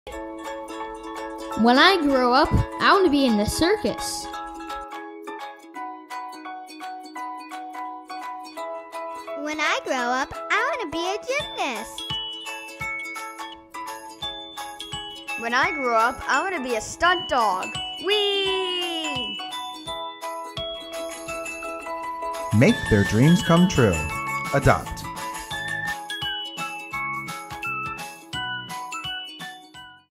When I grow up, I want to be in the circus. When I grow up, I want to be a gymnast. When I grow up, I want to be a stunt dog. Whee! Make their dreams come true. Adopt.